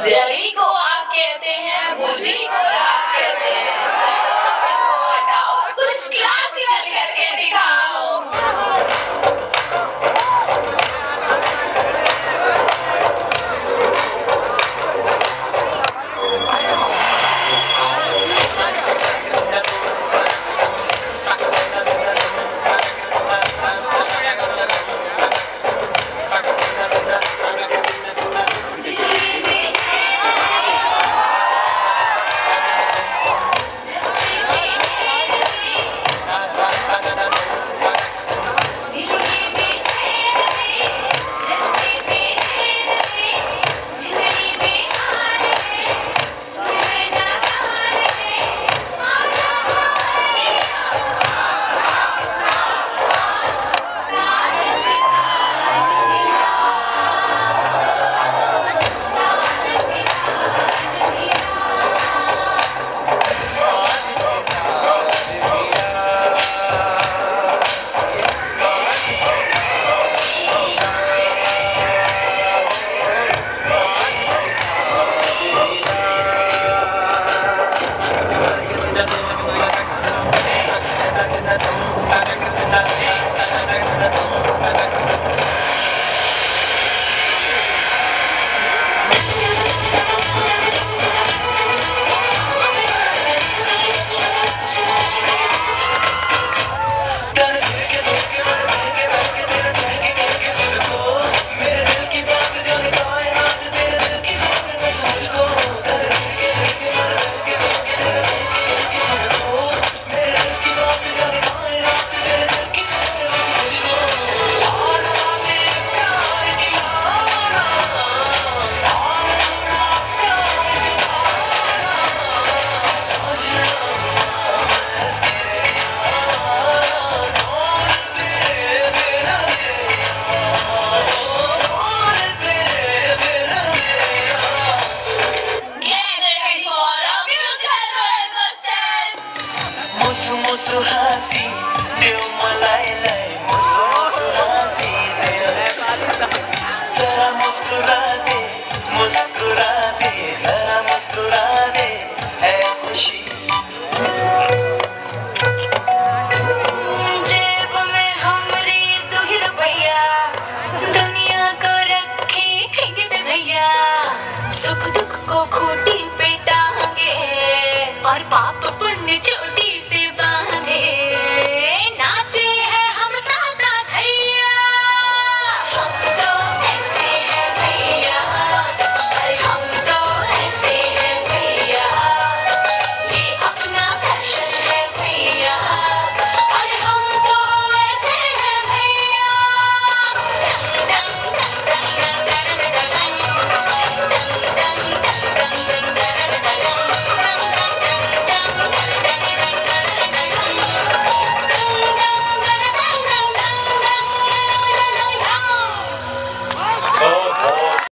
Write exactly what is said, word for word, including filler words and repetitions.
जड़ी को आप कहते हैं, बूझी को राख कहते हैं। चलो अब इसको हटाओ, कुछ क्लासिकल करके दिखाओ। मुसु मुसु हाँसी देऊ मलाइलाई, मुसु मुसु हाँसी देऊ, जरा मुस्कुरा दे, मुस्कुरा दे, जरा मुस्कुरा दे, है खुशी। जेब में हमरी दो ही रुपया, दुनिया को रखे ठेके पे भैया, सुख दुख को खूंटी पे टांगे और पाप पुण्य चोटी से